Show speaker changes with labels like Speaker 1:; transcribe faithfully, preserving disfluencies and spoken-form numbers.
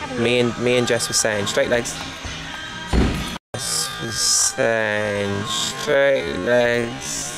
Speaker 1: Me and me and Jess were saying straight legs. Jess was saying straight legs.